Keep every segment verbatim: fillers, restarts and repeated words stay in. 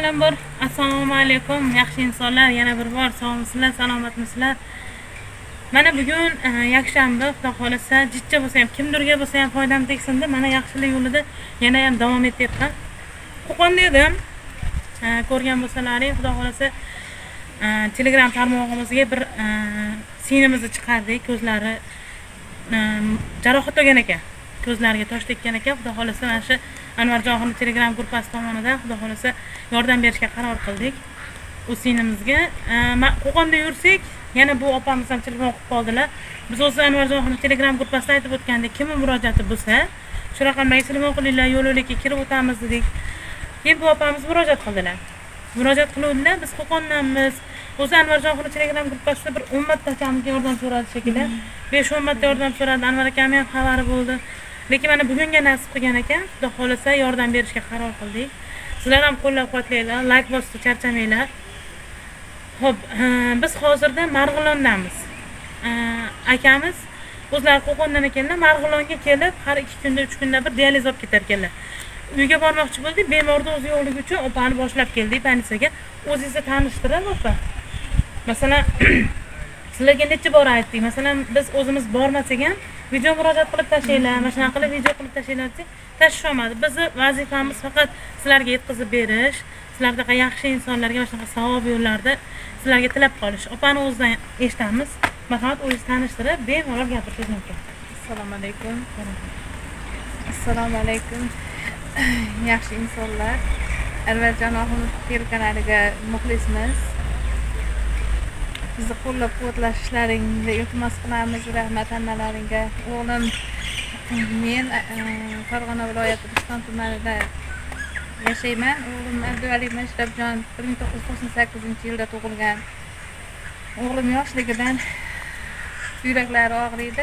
Avvalambor assalomu alaykum yaxshi insonlar, yana bir bor sog'misizlar, salomatmisizlar? Mana bugun yakshanba, xudo xolasa, jichcha bo'lsa ham, kimdirga bo'lsa ham foydam tegsin deb mana yaxshilik yo'lida yana ham davom etyapman. Qo'qonda edim. Ko'rgan bo'lsalaring, xudo xolasa, Telegram tarmog'imizga bir sinimizni chiqardik. Ko'zlari jarohat olgan ekan. Ko'zlariga tosh tekkan ekan. Xudo xolasa mana shu Anvarjonxon Telegram guruhi tomonidan xudo xolasa yordam berishga qaror qildik. U sinimizga Qo'qonda yursak, yana bu opamiz ham telefon qilib qoldilar. Biz o'zi Anvarjonxon Telegram guruhida aytib o'tgandek, kim murojaati bo'lsa, shu raqamlarga telefon qilinglar, yo'l-yo'lakka kirib o'tamiz dedik. Keyin bu opamiz murojaat qildilar. Murojaat qiluvdilar, biz Qo'qondanmiz. O'zi Anvarjonxon Telegram guruhida bir o'n martachalik yordam so'radi shekilli. besh o'n marta yordam so'radi, Anvar akam ham xabari bo'ldi. Lekin mana bugunga nasib qilgan ekan, xudo xolasa yordam berishga qaror qildik. Sizlar ham qo'llab-quvvatlanglar, like bosib charchamanglar. Xo'p, biz hozirda Marg'ilondamiz. Akamiz o'zlari Qo'qondan ekanlar, Marg'ilonga kelib, har ikki kunda, uch kunda bir dializ olib ketar ekanlar. Uyga bormoqchi bo'ldik, bemorni o'zi yo'qligi uchun opani boshlab keldik politsiyaga. O'zingizni tanishtirib, opa. Masalan, sizlarga necha bor aytdik. Masalan, biz o'zimiz bormasak ham video murojaat qilib tashlaylar, mana shunaqa qilib video qilib tashlaylar deb tashish olmadi. Bizning vazifamiz faqat sizlarga yetkazib berish, sizlarga yaxshi insonlarga mana shunaqa savob yo'llarda sizlarga tilab qolish. Opani o'zidan eshitamiz. Marhamat, o'zingizni tanishtirib, bemalol gapirishingiz mumkin. Assalomu alaykum. Assalomu alaykum. Yaxshi insonlar. Anvarjonxon telekanaliga muxlismiz. Bizni qo'llab-quvvatlashlaringni iltimos qilamiz. Rahmat hammalaringga. O'g'lim men Farg'ona viloyati Rishton tumanida yashayman. O'g'lim Abduvali Mashrabjon bir ming to'qqiz yuz to'qson sakkizinchi yilda tug'ilgan. O'g'lim yoshligidan yuraklari og'riydi.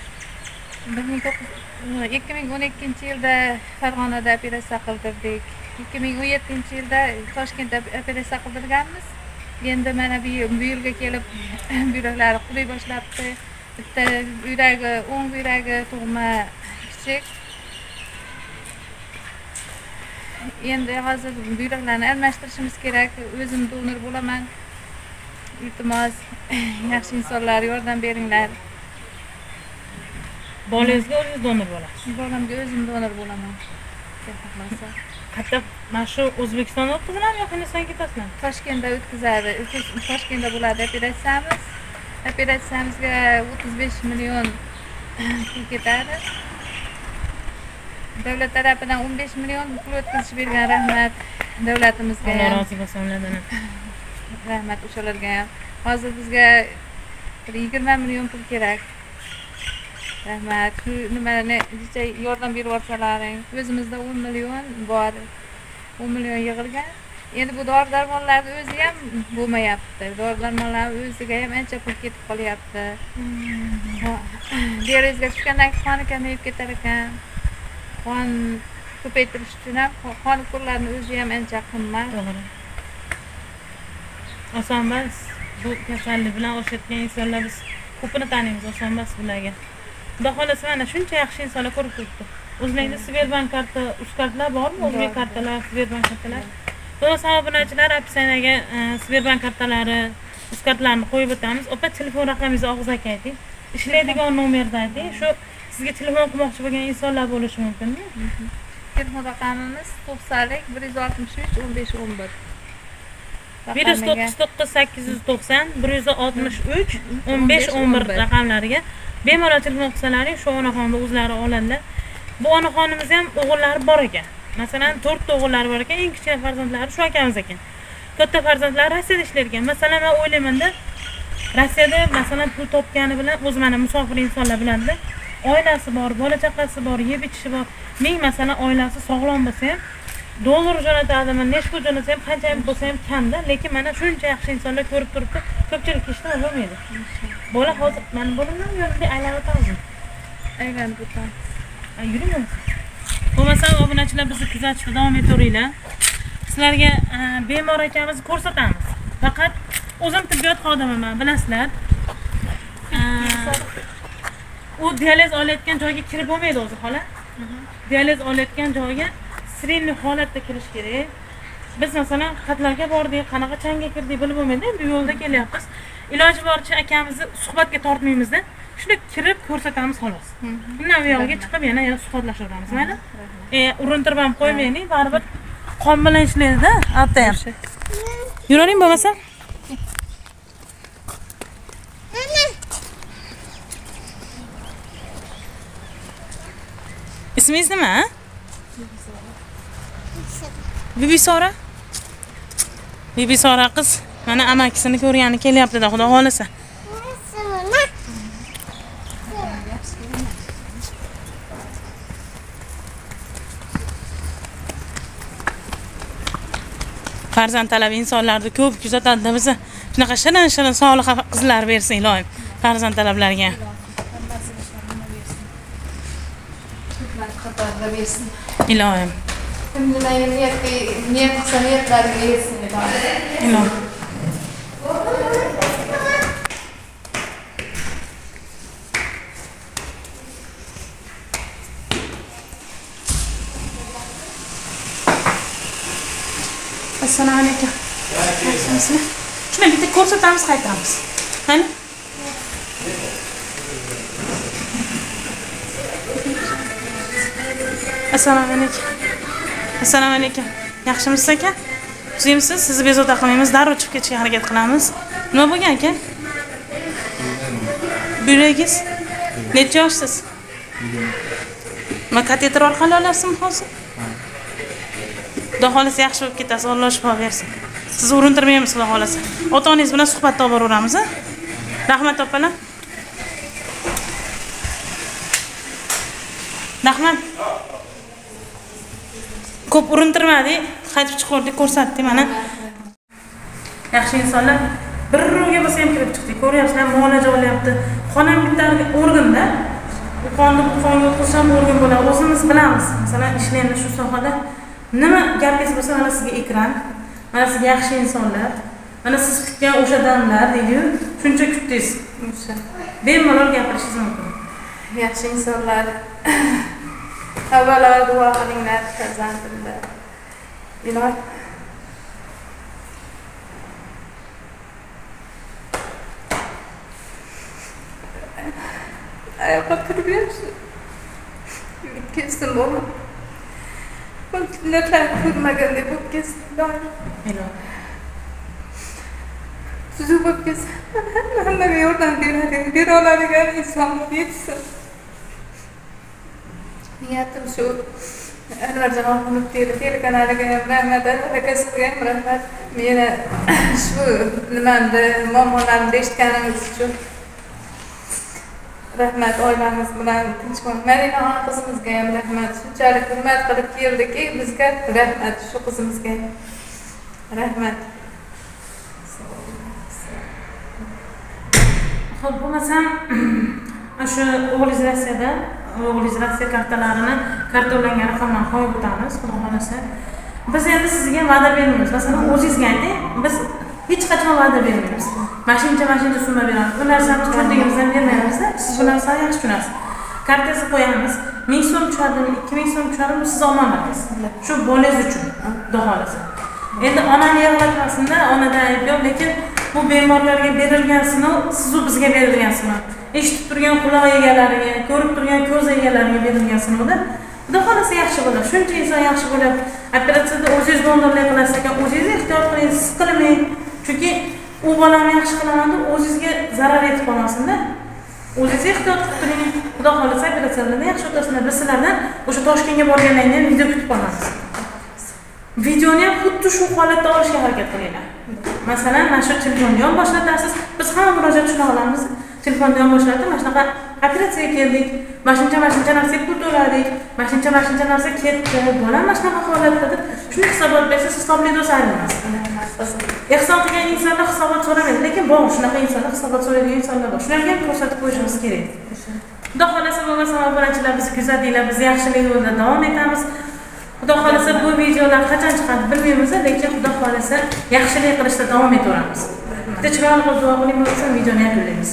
ikki ming o'n ikkinchi yilda Farg'onada operatsiya qildirdik. ikki ming o'n yettinchi yilda Toshkentda operatsiya qildirganmiz. Endi mana bu yilga kelib yuraklari quriy boshlabdi. Bitta yuragi, o'ng yuragi tug'ma kichik. Endi hozir yuraklarni almashtirishimiz kerak. O'zim donor bo'laman. Iltimos, yaxshi insonlar yordam beringlar. Bolangizga o'zingiz donor bo'lasiz? Bolamga o'zim donor bo'laman. Qayerda? Mana shu O'zbekistonda o'tkaziladi yoki Hindistonga ketasizmi? Toshkentda o'tkazadi. Toshkentda bo'ladi operatsiyamiz. Operatsiyamizga o'ttiz besh million pul ketadi. Davlat tarafidan o'n besh million pul o'tkazib bergan, rahmat davlatimizga. Alloh rozi bo'lsin ulardan. Rahmat o'shalarga ham. Hozir bizga yigirma million pul kerak. Rahmat. Shu nimani yordam berib yuborsalaring. O'zimizda o'n million bor. o'n million yig'ilgan. Endi bu dori-darmonlarning o'zi ham bo'lmayapti. Dori-darmonlar o'ziga ham ancha pul ketib qolyapti. Derizga tushgandan keyin qoni kamayib ketar ekan. Qon ko'paytirish uchun ham qon ukurlarining o'zi ham ancha qimmat. To'g'ri. Oson emas. Bu kasallik bilan o'shatgan insonlar biz ko'pini taniymiz, oson emas bularga. Xudo xolasa mana shuncha yaxshi insonlar ko'rib turibdi. O'zlaringizda Sberbank karta, Uzkartlar bormi? O'zbek kartalar, Sberbank kartalar. Xudo obunachilar opsiyaga Sberbank kartalari, Uzkartlarni qo'yib o'tamiz. Opa, telefon raqamingizni og'zaki ayting. Ishlaydigan nomerni ayting. Shu sizga telefon qilmoqchi bo'lgan insonlar bo'lishi mumkinmi? Telefon raqamimiz to'qsonlik bir yuz oltmish uch o'n besh o'n bir. bir yuz to'qqiz to'qqiz sakkiz yuz to'qson bir yuz oltmish uch o'n besh o'n bir raqamlariga bemalol telefon qilsalaring, shu onaxonni o'zlari oladilar. Bu onaxonimiz ham o'g'illari bor ekan. Masalan, to'rtta o'g'illari bor ekan, eng kichkina farzandlari shu akamiz ekan. Katta farzandlari Rossiyada ishlar ekan. Masalan, men o'ylayman-da, Rossiyada masalan pul topgani bilan o'z mana musofir insonlar bilanda, oilasi bor, bola chaqasi bor, yeb ichishi bor. Ming masalan oilasi sog'lom bo'lsa ham, dollar jo'natadimi, nechta jo'natsa ham, qancha ham bo'lsa ham kamda, lekin mana shuncha yaxshi insonlar ko'rib turibdi, ko'pchilik ishdan bo'lmaydi. Bola hozir mana bo'limdan yo'lda aylanib o'tamiz. Aylanib o'tamiz. Yuring. Bo'lmasa obunachilar bizni kuzatishda davom etaveringlar. Sizlarga bemor akamizni ko'rsatamiz. Faqat o'zim tibbiyot xodimiman, bilasizlar. U dializ olayotgan joyga kirib bo'lmaydi o'zi, xola. Dializ olayotgan joyga sirinli holatda kirish kerak. biz masalan xatlarga bordik, qanaqa changga kirdik bilib bo'lmaydi. Endi yo'lda kelyapmiz. Iloji boricha akamizni suhbatga tortmaymiz-da. Shunday kirib ko'rsatamiz xolos. Undan bu yoqqa chiqib yana suhbatlashaveramiz, mayli? E, urintirib ham qo'ymaylik, baribir qon bilan ishlaydi-da, albatta ham. Yuravering bo'lmasa. İsmingiz nima? Bibi Sora. Bibi Sora qiz mana amakisini ko'rgani kelyapti-da, xudo xolasa. Farzand talab insonlarni ko'p kuzatadi bizni. Shunaqa shirin-shirin solih qizlar bersin ilohim. Farzand talablarga. Qatorda bersin. İlohim. Kimlarga niyatga, niyat qilsa niyatlariga bersin ilohim. İlohim. Assalomu alaykum. Yaxshimisizlar? Shuni bitta ko'rsatamiz, qaytamiz. Qani? Assalomu alaykum. Assalomu alaykum. Yaxshimisiz aka? Sizimsiz? Sizni bezovta qilmaymiz, darrov chiqib ketishga harakat qilamiz. Nima bo'lgan aka? Buyuringiz. Necha yoshsiz? Ma kateter orqali olasizmi hozir? Xudo xolasa yaxshi bo'lib ketasiz, Alloh shifo bersin. Sizni urintirmaymiz, xudo xolasa. Ota-onangiz bilan suhbatda olib boraveramiz, ha? Rahmat opalar. Rahmat. Ko'p urintirmadik, qaytib chiqardik, ko'rsatdik mana. Yaxshi insonlar bir ro'ga bo'lsa ham kirib chiqdik. Ko'ryapsizlar, muolaja olyapti. Xonam bitta organda. Bu qonni bu qonga o'tkazsam organ bo'ladi. O'zimiz bilamiz. Masalan, ishlaymiz shu sohada. Nima gapingiz bo'lsa, mana sizga ekran, mana sizga yaxshi insonlar, mana siz kutgan o'sha damlar deydi-yu, shuncha kutdingiz. O'sha. Bemalol gapirishingiz mumkin. Yaxshi insonlar. Avvalo duo qilinglar farzandimga. Ilohim. Ayoqqa turib yursin. Kesin bo'lma. Bunlar ko'rmagandek bo'lib ketsin. Ilohim. Siz bo'lib ketsin. Hammaga yordam beradi. Bera oladigan inson yetsin. Niyatim shu. Anvarjon Ahmedov telekanaliga ham rahmat, akasiga ham rahmat. Meni shu nimamda muammolarimni eshitganingiz uchun rahmat. Oilamiz bilan tinchlik. Marina qizimizga ham rahmat. Shunchalik hurmat qilib keldiki, bizga rahmat. Shu qizimizga rahmat. Xo'p, bo'lmasam shu o'g'lingiz Rossiyada o'g'lingiz Rossiya kartalarini kartolangan raqamdan qo'yib o'tamiz, xudo xolasa. Biz endi sizga va'da bermaymiz. Masalan, o'zingizga ayting, biz hech qachon va'da bermaymiz. Mashincha mashincha summa beramiz. Bu narsani tushundigimizdan bermaymiz-da. Siz bu narsani yaxshi tushunasiz. Kartangizni qo'yamiz. ming so'm tushadimi, ikki ming so'm tushadimi, siz omonatingiz. Shu bolangiz uchun, xudo xolasa. Endi onani yig'latmasin-da, onadan ayb yo'q, lekin bu bemorlarga berilgan sinov, siz u bizga berilgan sinov. Eshitib turgan quloq egalariga, ko'rib turgan ko'z egalariga berilgan sinovda. Xudo xolasa yaxshi bo'ladi. Shuncha inson yaxshi bo'lib, operatsiyada o'zingiz donorlik qilasiz ekan, o'zingiz ehtiyot qiling, siz qilmang. Chunki u bolani yaxshi qilaman deb o'zingizga zarar yetib qolmasin-da. O'zingiz ehtiyot qilib turing. Xudo xolasa operatsiyalarni yaxshi o'tasizlar. Biz sizlardan o'sha Toshkentga borganingizda video kutib qolamiz. Videoni ham xuddi shu holatda olishga harakat qilinglar. Masalan, mana shu telefonni ham boshlatasiz. Biz hamma murojaat shuna olamiz. Telefonni ham boshlatib, mana shunaqa operatsiyaga keldik. Mashincha mashincha narsaga pul to'ladik. Mashincha mashincha narsa ketdi. Bolam mana shunaqa holatda deb shuni hisobot bersangiz, hisobli do'stlaringiz. Ehson qilgan insonlar hisobot so'ramaydi, lekin bor shunaqa insonlar hisobot so'raydigan insonlar bor. Shularga ham ko'rsatib qo'yishimiz kerak. Xudo xolasa bo'lmasa, obunachilar bizni kuzatinglar, biz yaxshilik yo'lida davom etamiz. Xudo xolasa bu videolar qachon chiqadi bilmaymiz, lekin Xudo xolasa yaxshilik qilishda davom etaveramiz. Bitta chiroyli duo qiling, bo'lsa videoni yakunlaymiz.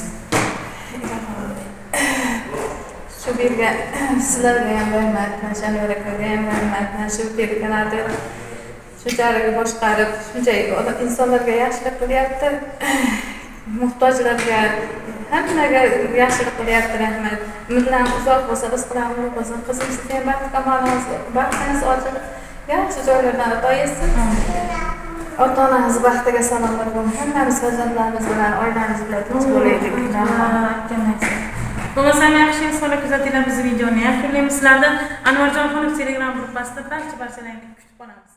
Shu bergan sizlarga ham rahmat, Shanvar akaga ham rahmat, shu telekanalda shu shunchalik boshqarib, shunchalik insonlarga yaxshilik qilyapti. Muhtojlarga, hammaga yaxshilik qilyapti, rahmat. Umidlar uzoq bo'lsa, rizqlar ulug' bo'lsin. Qizim siz ham baxt kamolingiz, baxtingiz ochiq, yaxshi joylardan ato etsin. Ota-onangiz baxtiga salomat bo'ling. Hammamiz farzandlarimiz bilan, oilamiz bilan tinch bo'laylik. Bo'lmasam yaxshi insonlar kuzatinglar biz videoni. Yaxshi sizlardan Anvarjon Xonov Telegram gruppasida barcha barchalarni kutib qolamiz.